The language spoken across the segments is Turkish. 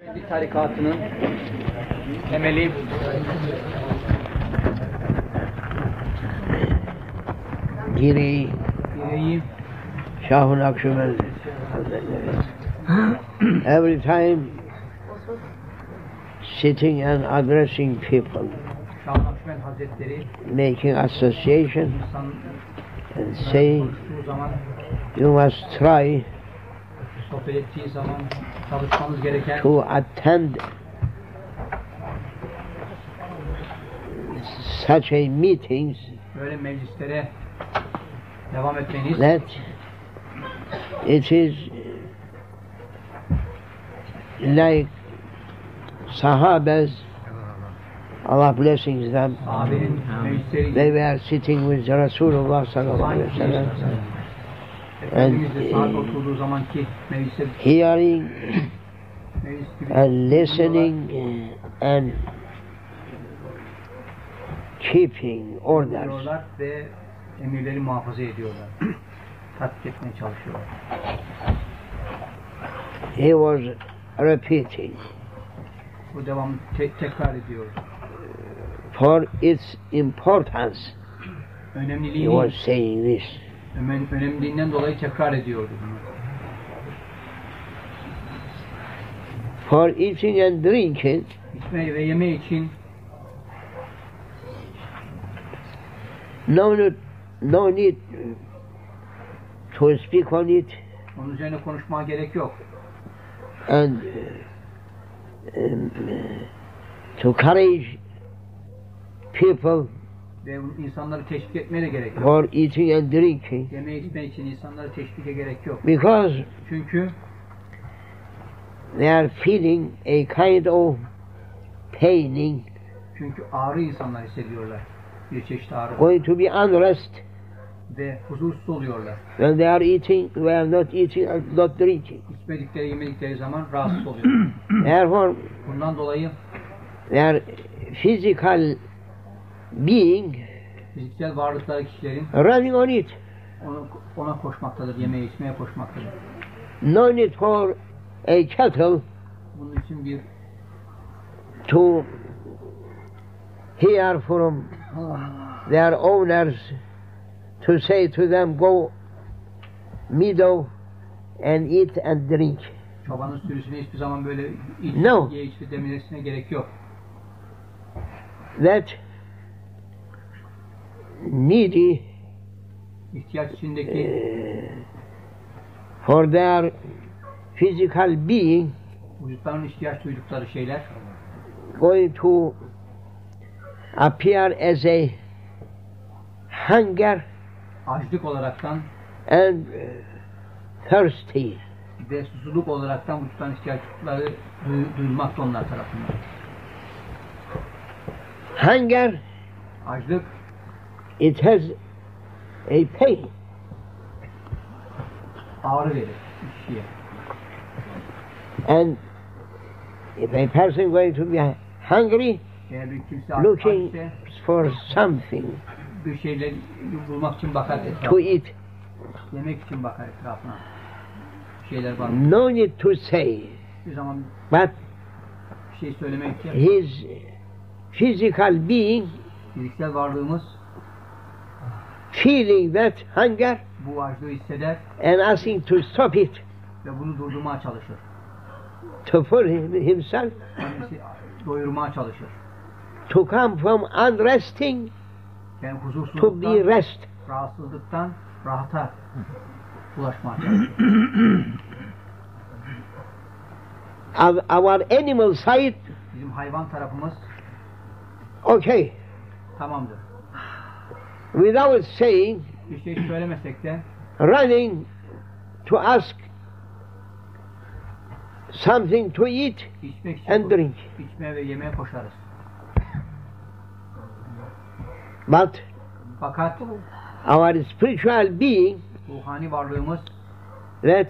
Tarikatının temeli Direği Şah-ı Nakşibend every time sitting and addressing people, Şah-ı Nakşibend Hazretleri making association and saying zaman, you must try sohbet ettiği zaman çalışmanız gereken to attend such a meetings böyle meclislere devam etmeniz that it is like Sahabas, Allah blessings them, sahabenin meclisleri they were sitting with Rasulullah sallallahu aleyhi ve sellem Efendimiz'le saat oturduğu zamanki meclise hearing meclis gibi and listening and keeping orders. dinliyorlar ve emirleri muhafaza ediyorlar. Tatbik etmeye çalışıyorlar. He was repeating Bu devamlı tekrar ediyor. for its importance. He Önemliliğini, was saying this. önemliliğinden dolayı tekrar ediyordu bunu. For eating and drinking, İçme ve yeme için no need to speak on it onun üzerine konuşmaya gerek yok. and to encourage people Ve insanları teşvik etmeye de gerek yok. for eating and drinking, Yeme içme için insanları teşvike gerek yok. because Çünkü they are feeling a kind of paining, ağrı insanlar hissediyorlar. Bir çeşit ağrı. going to be unrest Ve huzursuz oluyorlar. when they are eating, they are not eating and not drinking. İçmedikleri, yemedikleri zaman rahatsız oluyorlar. Therefore, Bundan dolayı their physical being fiziksel varlıkları kişilerin running on it. ona koşmaktadır, yemeğe içmeye koşmaktadır. No need for a cattle Bunun için bir to hear from their owners to say to them, go meadow and eat and drink. çobanın sürüsüne hiçbir zaman böyle iç, No. ye iç demesine gerek yok. That needy İhtiyaç içindeki for their physical being vücutların ihtiyaç duydukları şeyler going to appear as a hunger açlık olaraktan and thirsty. ve susuzluk olaraktan vücutların ihtiyaçları duyulmakta onlar tarafından. Hunger, Açlık it has a pain. ağrı verir kişiye. And if a person going to be hungry, Eğer bir kimse aç looking ise for something bir şeyler bulmak için bakar to etrafına. eat, Yemek için bakar etrafına. Bir şeyler var mı? no need to say, Bir zaman but bir şey söylemek için his physical being fiziksel varlığımız feeling that hunger bu açlığı hisseder and asking to stop it, ve bunu durdurmaya çalışır. to put himself Kendisi doyurmaya çalışır. to come from unresting Yani to be huzursuzluktan, rest. rahatsızlıktan rahata ulaşmaya çalışır. Our animal side, Bizim hayvan tarafımız okay, tamamdır. without saying, Bir şey söylemesek de running to ask something to eat içmek için and drink. içmeye ve yemeye koşarız. But Fakat our spiritual being, ruhani varlığımız that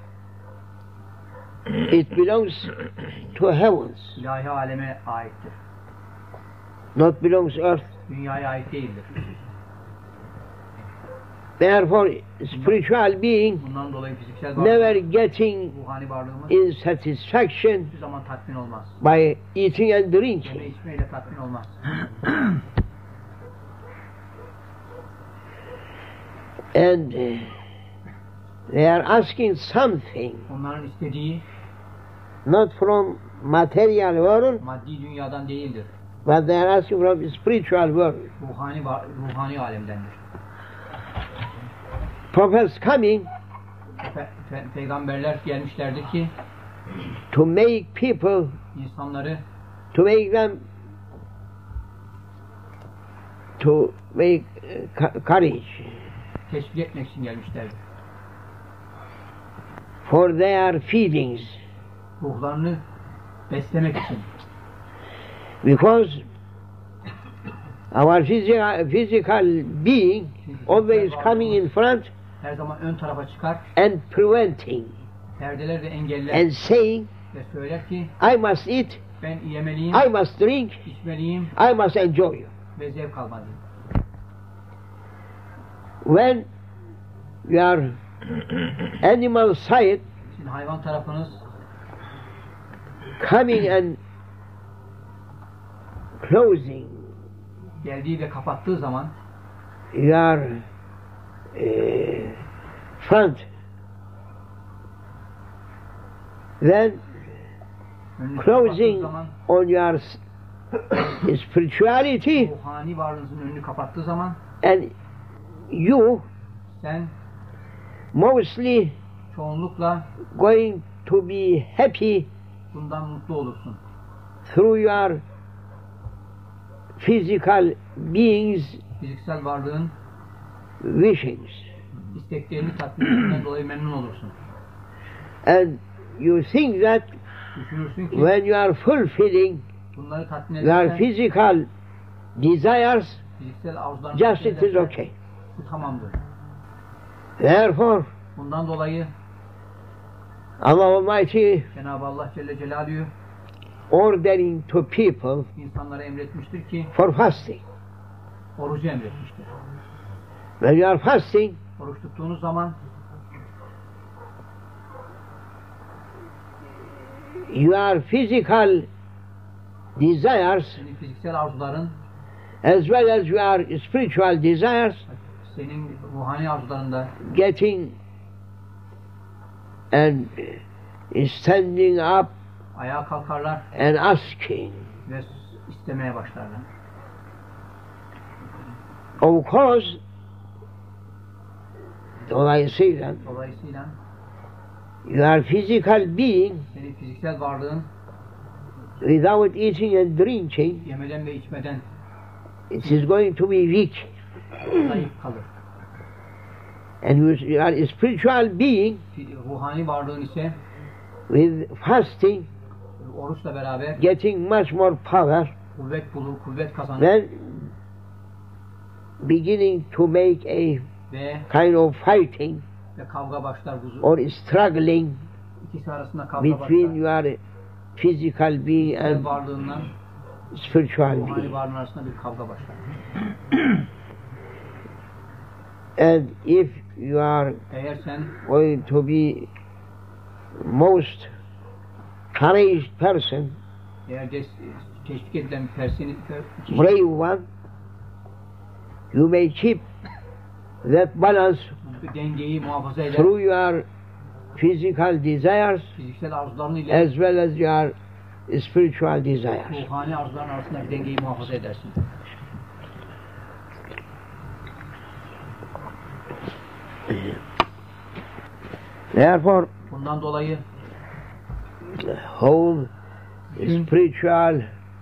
it belongs to heavens, ilahi aleme aittir. not belongs earth. Dünyaya ait değildir. Therefore, spiritual being Bundan dolayı fiziksel varlığımız, never getting ruhani varlığımız in satisfaction hiçbir zaman tatmin olmaz. by eating and drinking. Yeme içmeyle tatmin olmaz. And they are asking something, Onların istediği not from material world, maddi dünyadan değildir. but they are asking from spiritual world. Ruhani alemdendir. Prophets coming Peygamberler gelmişlerdir ki to make people, insanları to make them, to make courage, teşvik etmek için gelmişlerdir. for their feelings. Ruhlarını beslemek için. Because our physical being always coming in front Her zaman ön tarafa çıkar, and preventing perdeler ve engeller and saying, ve söyler ki I must eat, ben yemeliyim, I must drink, içmeliyim I must enjoy. ve zevk almalıyım. When your animal side Şimdi hayvan tarafınız coming and closing geldiği ve kapattığı zaman your front, then önünü closing kapattığı zaman, on your spirituality, ruhani varlığınızın önünü kapattığı zaman and you sen mostly çoğunlukla going to be happy bundan mutlu olursun. through your physical beings Fiziksel varlığın wishings, isteklerini tatmin ettiğinden dolayı memnun olursun. and you think that Düşünürsün ki when you are fulfilling bunları tatmin your edersen physical desires, fiziksel arzularını just tatmin it is edersen okay. bu tamamdır. Therefore, Bundan dolayı Allah Almighty Cenab-ı Allah Celle Celaluhu ordering to people insanlara emretmiştir ki for fasting. orucu emretmiştir. When you are fasting, Oruç tuttuğunuz zaman your physical desires senin fiziksel arzuların as well as your spiritual desires senin ruhani arzularında getting and standing up ayağa kalkarlar and asking. ve istemeye başlarlar. Of course, dolayısıyla Dolayısıyla your physical being senin fiziksel varlığın without eating and drinking, yemeden ve içmeden it is going to be weak. zayıf kalır. And your spiritual being Ruhani varlığın ise with fasting oruçla beraber getting much more power, kuvvet bulur, kuvvet kazanır then beginning to make a ve kind of fighting kavga başlar, or struggling ikisi arasında kavga between başlar. your physical being Fiziksel and varlığından spiritual ruhani being. varlığın arasında bir kavga başlar. And if you are Eğer sen going to be most courageous person, eğer teşvik edilen bir kişi brave one, you may keep that balance bu dengeyi muhafaza eder. through your physical desires Fiziksel arzuların ile as well as your spiritual desires. ruhani arzuların arasında bir dengeyi muhafaza edersin. Therefore, Bundan dolayı whole spiritual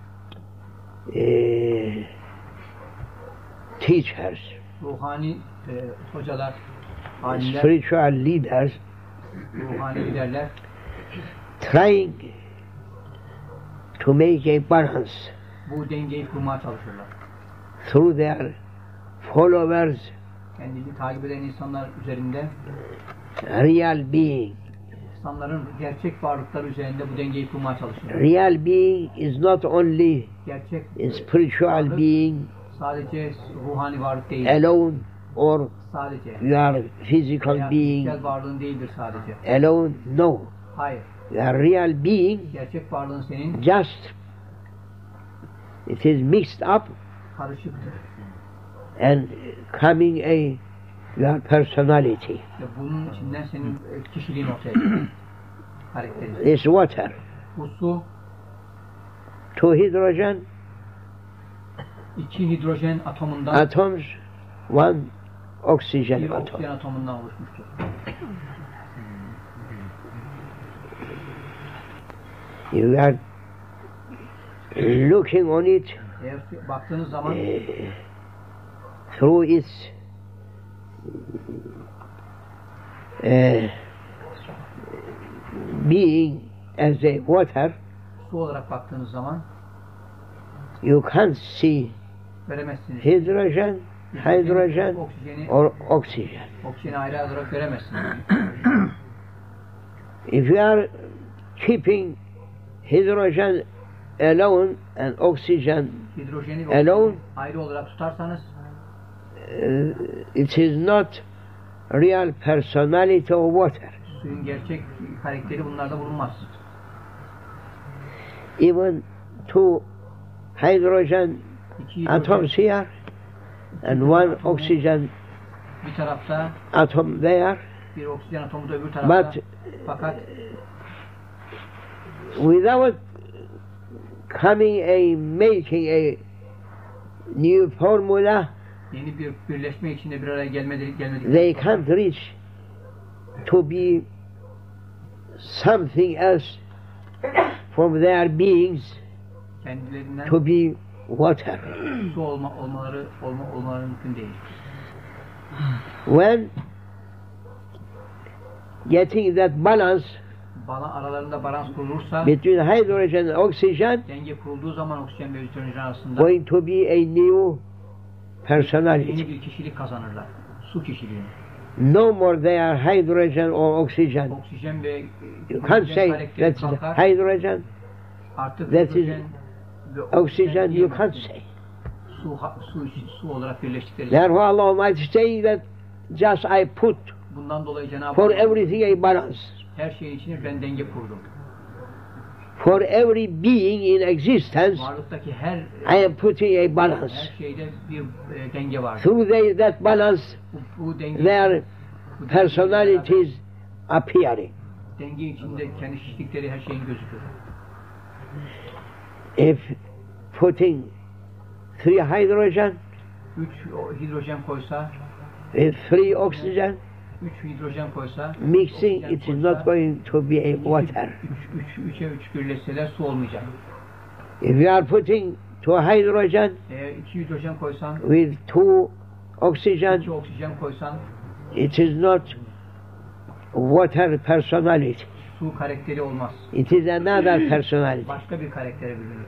teachers, ruhani hocalar, alimler, spiritual leaders ruhani liderler trying to make a balance bu dengeyi kurmaya çalışırlar. through their followers, Kendini takip eden insanlar üzerinde, real being. insanların gerçek varlıkları üzerinde bu dengeyi kurmaya çalışırlar. Real being is not only Gerçek a spiritual being sadece ruhani varlık değil. alone, or Sadece. you are physical Veya being fiziksel varlığın değildir sadece. alone. No. Hayır. You are real being. Gerçek varlığın senin Just it is mixed up karışıktır. and coming your personality. Ve bunun içinden senin kişiliğin ortaya çıkıyor. Karakterin. This water. Bu su, 2 hydrogen 2 hidrojen atomundan, atoms, 1 oxygen bir atom. oksijen atomundan oluşmuştur. You are looking on it Eğer baktığınız zaman through its being as a water, su olarak baktığınız zaman you can't see göremezsiniz. hydrogen, hydrogen Oksijeni, or oxygen. oksijeni ayrı olarak göremezsiniz. If you are keeping hydrogen alone and oxygen Hidrojeni ve alone, oksijeni ayrı olarak tutarsanız it is not real personality of water. suyun gerçek karakteri bunlarda bulunmaz. Even 2 hydrogen 2 hidrojen atoms here and 1 oxygen bir tarafta, atom there, bir oksijen atomu da öbür tarafta. but Fakat without making a new formula, yeni bir birleşme içinde bir araya gelmedik. they can't reach to be something else from their beings Kendilerinden to be water. su olmaları mümkün değil. When getting that balance Aralarında balans kurulursa, between hydrogen and oxygen, denge kurulduğu zaman oksijen ve hidrojen arasında going to be a new personality. yeni bir kişilik kazanırlar. Su kişiliği. No more they are hydrogen or oxygen. Oksijen ve You can't say karakteri that's kalkar. hydrogen, Artık that is hidrojen ve oxygen, you can't diyemezsiniz. say. Su olarak birleştikleri. Therefore Allah Almighty saying that just I put Bundan dolayı Cenab-ı for Allah everything a balance. her şeyin içine ben denge kurdum. For every being in existence, Varlıktaki her I am putting a balance. her şeyde bir denge var. Through that balance, Bu denge, their bu personalities appearing. denge içinde kendi kişilikleri her şeyin gözükür. If putting 3 hydrogen 3 hidrojen koysa, with 3 oxygen, 3 hidrojen koysa, mixing, oksijen it is koysa, not going to be a water. 3'e 3 birleşseler su olmayacak. If you are putting 2 hydrogen Eğer 2 hidrojen koysan, with 2 oxygen, 2 oksijen koysan, it is not water personality. su karakteri olmaz. It is another personality. Başka bir karaktere bürünür.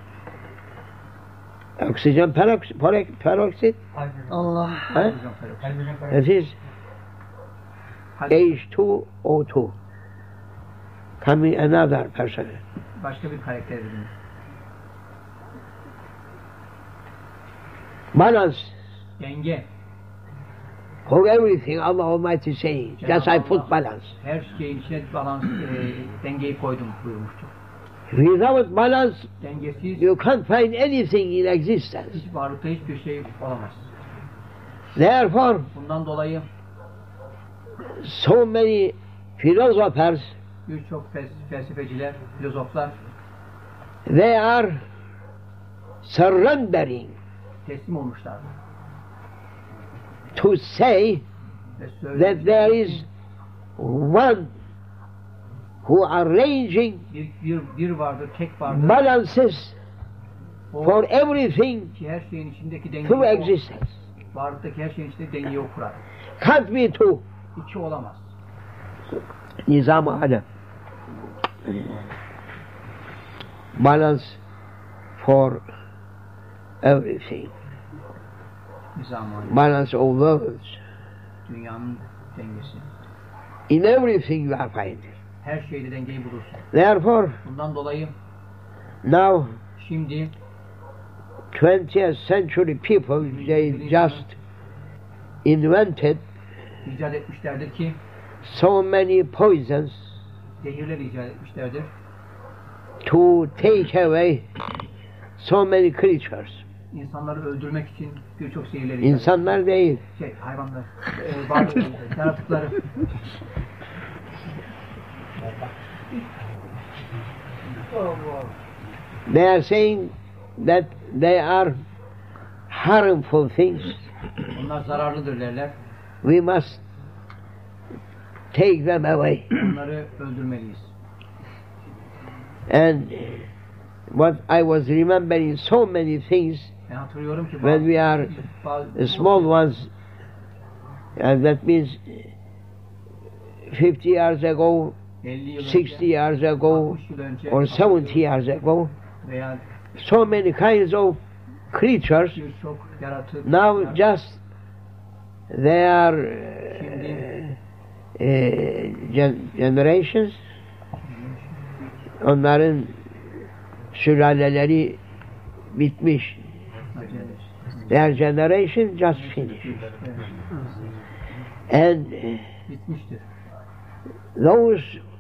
Oxygen peroxide, Allah. huh? Hidrojen peroksit. That is H2O2. Coming another person. Başka bir karaktere bürünür. Balance Denge. for everything Allah Almighty saying. Just I put balance. Her şeyin içine balans, dengeyi koydum buyurmuştur. Without balance, Dengesiz you can't find anything in existence. hiç varlıkta hiçbir şey olamaz. Therefore, Bundan dolayı so many philosophers, birçok felsefeciler, filozoflar they are surrendering teslim olmuşlar. to say Ve that there is one who arranging bir vardır, tek vardır. balances O for everything ki her şeyin içindeki dengeyi through o, existence. varlıktaki her şeyin içinde dengeyi o kurar. Can't be two. İki olamaz. Nizam-ı alem. Balance for everything. Nizam-ı Balance of worlds. dünyanın dengesi. In everything you are finding. Her şeyde dengeyi bulursun. Therefore, Bundan dolayı now şimdi 20th century people, they just invented icat etmişlerdir ki so many poisons zehirler icat etmişlerdir. to take away so many creatures. İnsanları öldürmek için birçok zehirler icat İnsanlar değil. hayvanlar, varlıklar, yaratıkları. They are saying that they are harmful things. Onlar zararlıdır derler. We must take them away. Onları öldürmeliyiz. And what I was remembering so many things Ben hatırlıyorum ki when we are the small ones, and that means 50 years ago, 50 yıl 60 önce, years ago, 60 yıl önce or 70 years ago, veya so many kinds of creatures. birçok yaratık Now just they are generations. Onların sülaleleri bitmiş. Their generation just finished. And bitmiştir. those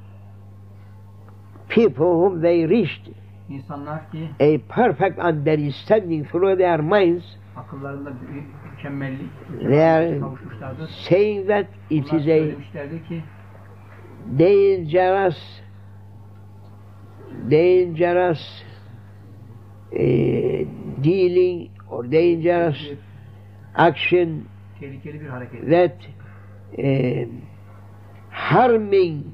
people whom they reached İnsanlar ki a perfect understanding through their minds, akıllarında bir mükemmellik they are kavuşmuşlardır. saying that it Bunlar is a söylemişlerdir ki dangerous dealing or dangerous action tehlikeli bir hareket. that harming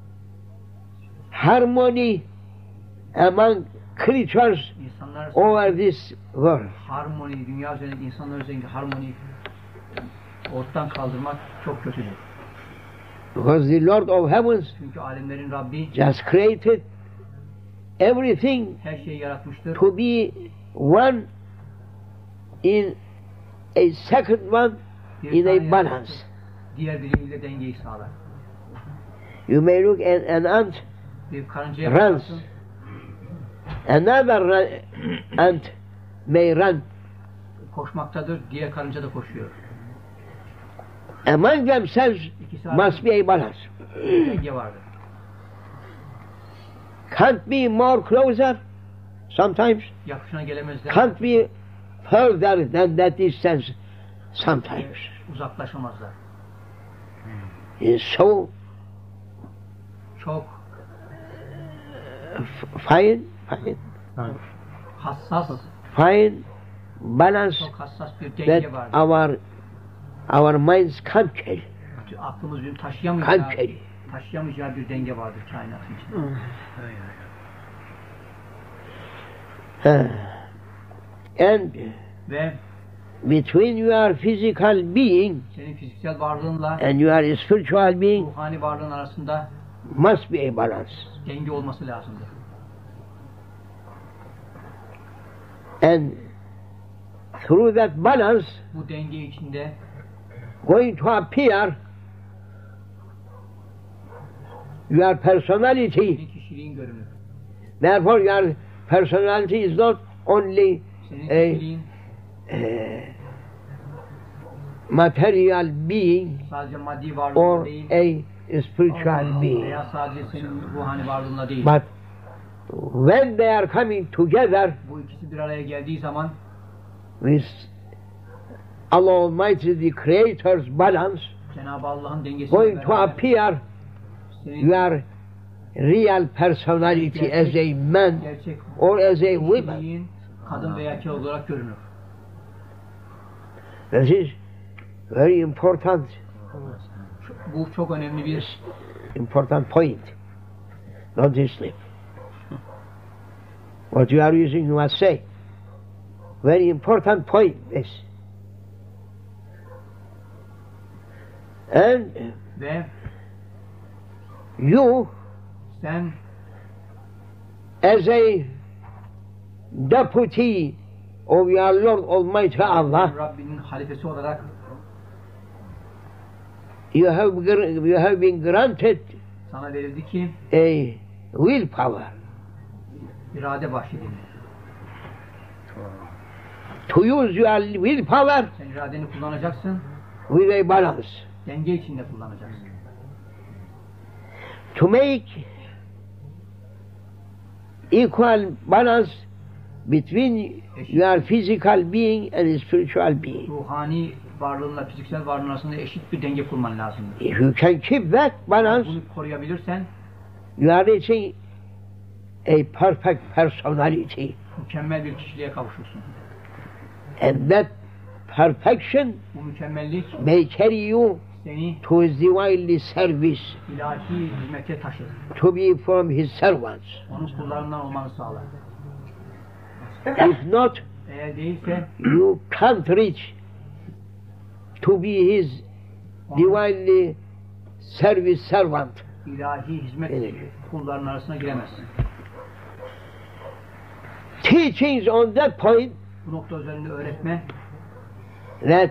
harmony among creatures İnsanlar over this world. harmoni, dünya üzerindeki insanlar üzerindeki harmoni ortadan kaldırmak çok kötüdür. Because the Lord of Heavens Çünkü alemlerin Rabbi just created everything her şeyi yaratmıştır. to be one in a second one Bir in tane a balance. diğer biriyle dengeyi sağlar. You may look at an ant Bir karıncaya runs. bakarsın, Another ant may run. koşmaktadır, diğer karınca da koşuyor. Among themselves İkisi must be a balance. denge vardır. Can't be more closer sometimes. Yapışına gelemezler. Can't be further than that distance sometimes. Uzaklaşamazlar. It's so Çok fine, hassas, balance çok hassas bir that denge vardır. our minds can't carry. Aklımız taşıyamayacağı bir denge vardır kainatın içinde. And Ve between your physical being senin fiziksel varlığınla and your spiritual being ruhani varlığın arasında must be a balance. denge olması lazımdır. And through that balance, Bu denge içinde going to appear your personality. senin kişiliğin görünür. Therefore, your personality is not only Senin a kişiliğin material being sadece maddi varlığınla or değil a spiritual being. veya sadece senin ruhani varlığınla değil. But when they are coming together Bu ikisi bir araya geldiği zaman with Allah Almighty, the Creator's balance, Cenab-ı Allah'ın dengesiyle going to beraber appear senin your real personality as a man gerçek or as a woman. kişiliğin kadın veya erkek olarak görünür. This is very important Bu çok önemli bir point. Don't you sleep. What you are using, you must say. Very important point, this. And ve you, sen as a deputy of your Lord Almighty Allah, Rabbinin halifesi olarak you have been granted sana verildi ki a willpower irade bahşedildi. to use your willpower Sen iradeni kullanacaksın with a balance. Denge içinde kullanacaksın. To make equal balance between your physical being and spiritual being. Ruhani varlığınla fiziksel varlığın arasında eşit bir denge kurman lazım. If you can keep that balance, Bunu koruyabilirsen you are reaching a perfect personality. mükemmel bir kişiliğe kavuşursun. And that perfection Bu mükemmellik may carry you seni to his divinely service, ilahi hizmete taşır. to be from his servants. Onun kullarından olmanı sağlar. If not, Eğer değilse you can't reach to be his onun divinely service servant. ilahi hizmet Evet. kullarının arasına giremezsin. Teachings on that point Bu nokta üzerinde öğretme, that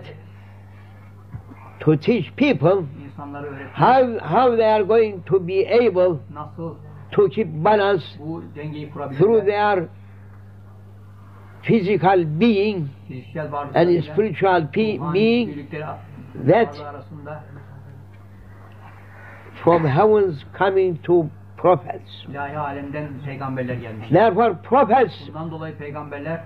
to teach people insanlara öğretme, how they are going to be able nasıl to keep balance bu dengeyi through kurabilirler, their physical being fiziksel and varlıklarıyla spiritual ruhani being birlikleri that varlığı arasında from heavens coming to prophets. ilahi alemden peygamberler gelmiş. Therefore prophets Bundan dolayı peygamberler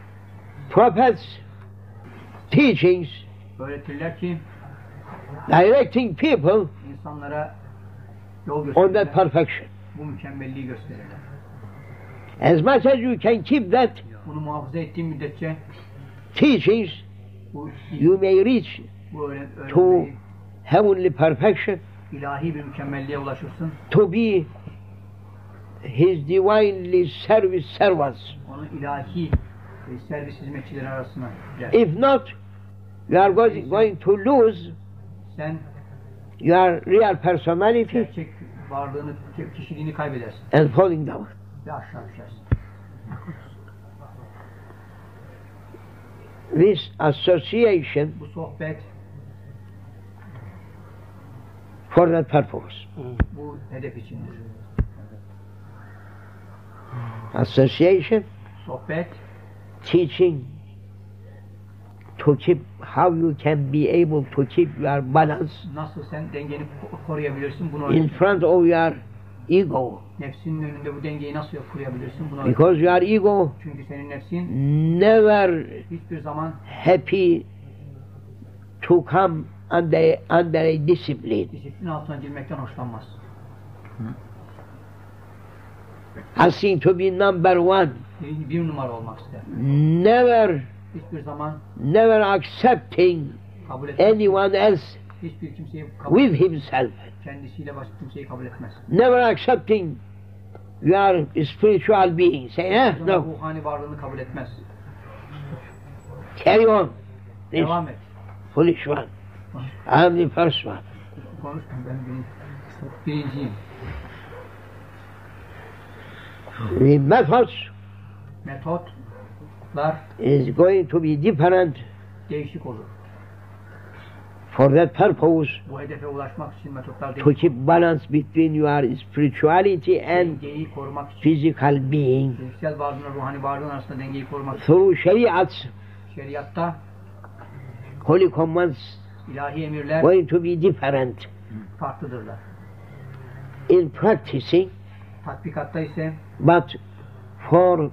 teachings öğretirler ki directing people insanlara yol on that gösterirler. perfection. Bu mükemmelliği gösterirler. As much as you can keep that Bunu muhafaza ettiğin müddetçe teachings, bu, you may reach bu to öğrenmeyi, heavenly perfection, ilahi bir mükemmelliğe ulaşırsın. to be his divinely service servants. Onu ilahi servis hizmetçileri arasına girer. If not, you are going to lose Sen your real personality gerçek varlığını, kişiliğini kaybedersin and falling down. ve aşağı düşersin. This association Bu sohbet for that purpose. bu hedef içindir. Association, Sohbet teaching to keep how you can be able to keep your balance nasıl sen dengeni koruyabilirsin bunu in öğretiyor. front of your ego. Nefsinin önünde bu dengeyi nasıl koruyabilirsin bunu öğretiyor. Because your ego Çünkü senin nefsin never hiçbir zaman happy to come under a discipline. disiplin altına girmekten hoşlanmaz. Asking to be number one. Bir numara olmak ister. Never, Hiçbir zaman never accepting kabul etmez. anyone else Hiçbir kimseyi kabul with himself. kendisiyle başka kimseyi kabul etmez. Never accepting your spiritual being. Say, Hiçbir zaman no, ruhani varlığını kabul etmez. carry on. This Devam et. foolish one. I am the first one. Konuş, ben birinciyim. The methods Metotlar is going to be different değişik olur. for that purpose, Bu hedefe ulaşmak için metotlar to değişik. keep balance between your spirituality and Dengeyi korumak için, physical being fiziksel varlığınla ruhani varlığın arasında dengeyi korumak için. through shariats, Şeriatta holy commands ilahi emirler going to be different. farklıdırlar. In practicing, Tatbikatta ise but for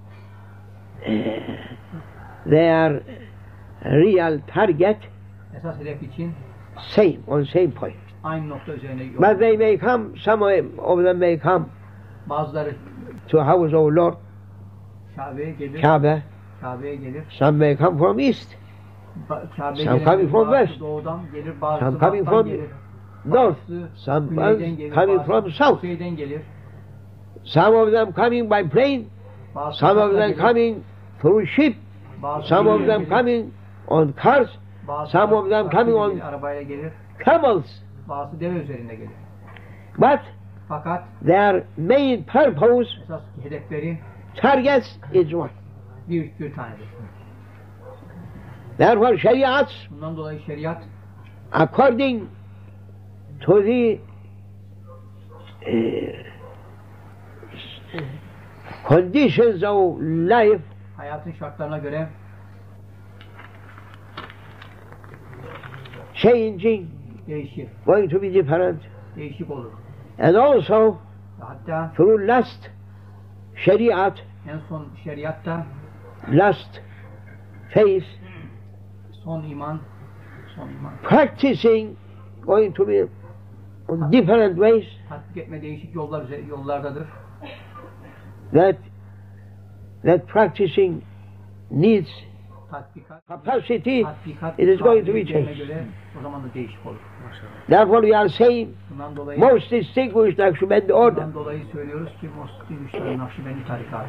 their real target, esas hedef için on same point. aynı nokta üzerine yol. But they may come, some of them may come Bazıları to house of Lord, Kabe'ye gelir, Kabe, gelir. some may come from east, Kabe'ye Some gelir, coming from bazısı west. doğudan gelir, bazısı Some coming batıdan from gelir. north, Bazısı some güneyden gelir, coming bazısı from south. kuzeyden gelir. Some of them coming by plane, Bazısı some of uçakla them gelir, coming through ship, bazısı some of yürüyerek them gelir, coming on cars, bazısı some of them taksiyle coming on gelir, arabayla gelir, camels. bazısı deve üzerinde gelir. But Fakat their main purpose, esas hedefleri targets is one. bir tanedir. Therefore, shariats, Bundan dolayı şeriat according to the conditions of life, hayatın şartlarına göre changing, Değişir. going to be different. Değişik olur. And also, Hatta through last Shariat, en son şeriatta last faith, son iman practicing, going to be on different ways, tatbik etme değişik yollardadır. that practicing needs capacity, it is going to be changed. Göre, o zaman da değişik olur. Therefore we are saying, Bundan dolayı, most distinguished Naqshbandi order. bundan dolayı söylüyoruz ki Moslim Nakşibendi tarikatı.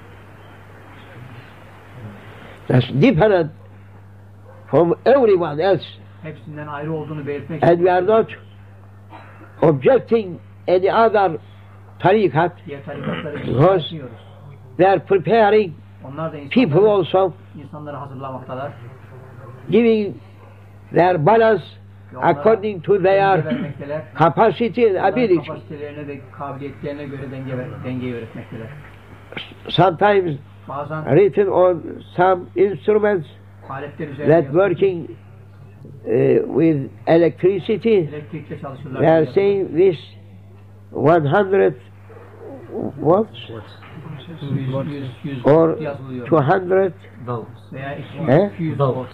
That's different from everyone else. Hepsinden ayrı olduğunu belirtmek And we are not objecting any other tariqat. diğer tarikatları Because yapmıyoruz. they are preparing Onlar da people also, insanları hazırlamaktalar. giving their balance according to their vermekteler. capacity and Onların ability. kapasitelerine ve kabiliyetlerine göre dengeyi öğretmekteler. Sometimes Bazen written on some instruments aletler üzerinde that working with electricity, elektrikle çalışırlar. they are saying this 100 watts 100 or yazılıyor. 200 Veya He? 200 volt.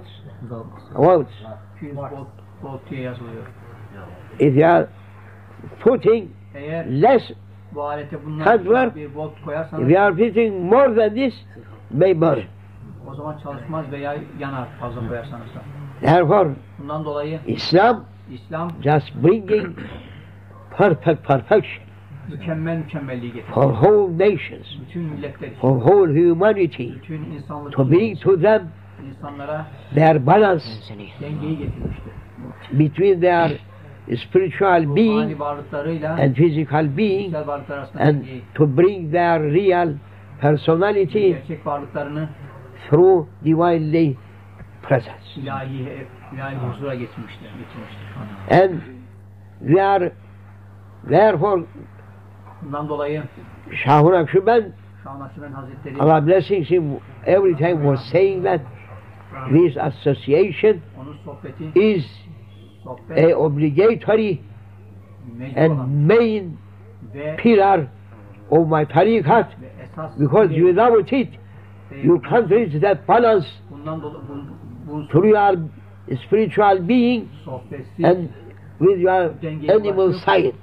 watts. 200 volt diye yazılıyor. If you are putting Eğer less, bu alete bundan Hardware, bir volt if koyarsanız you are putting more than this, may burn. o zaman çalışmaz veya yanar fazla koyarsanız da. Therefore, Bundan dolayı Islam İslam just bringing perfection mükemmelliği getirir. for whole nations, Bütün milletler için, for whole humanity, bütün insanlık to için bring to them insanlara their balance dengeyi getirmiştir. between their spiritual being Ruhani varlıklarıyla and physical being, fiziksel varlıklar arasında and dengeyi, to bring their real personality gerçek varlıklarını through divinely presence. ilahi huzura getirmiştir. And we are therefore, Bundan dolayı Shah Naqshband, Şah Nakşibend Hazretleri Allah blessings him, every time was saying that this association onun sohbeti is a obligatory mecbur and olan main ve pillar of my tariqat, esas because without it you can't reach that balance bundan dolayı bu through your spiritual being sohbeti and with your animal side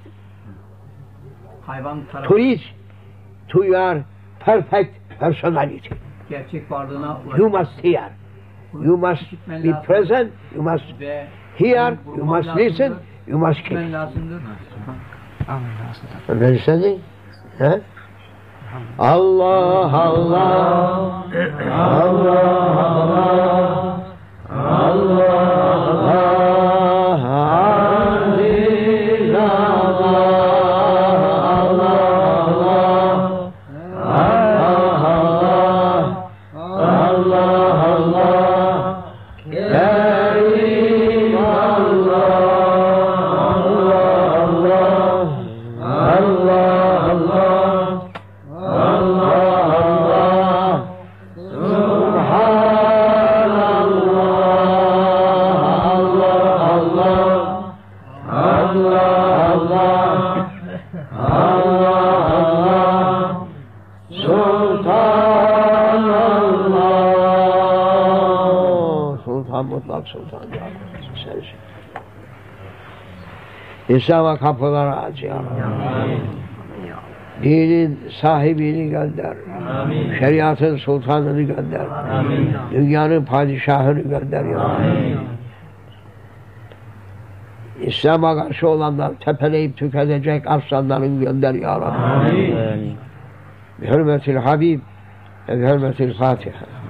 hayvan to tarafı reach to your perfect personality. gerçek varlığına You must hear, you must be present, you must ve hear, you must listen, you must keep. gitmen lazımdır. Understanding? Huh? Allah, Allah, Allah, Allah, Allah, Aziz Allah, Allah, Allah, Allah, Kerim Allah, Allah, Allah, Allah, Sultan mutlak sultan. Sensin. İslam'a kapıları aç ya Rabbi. Dinin sahibini gönder. Şeriatın sultanını gönder. Dünyanın padişahını gönder ya Rabbi. İslam'a karşı olanlar tepeleyip tüketecek aslanların gönder ya Rabbi. Bi hürmetil Habib ve bi hürmetil Fatiha.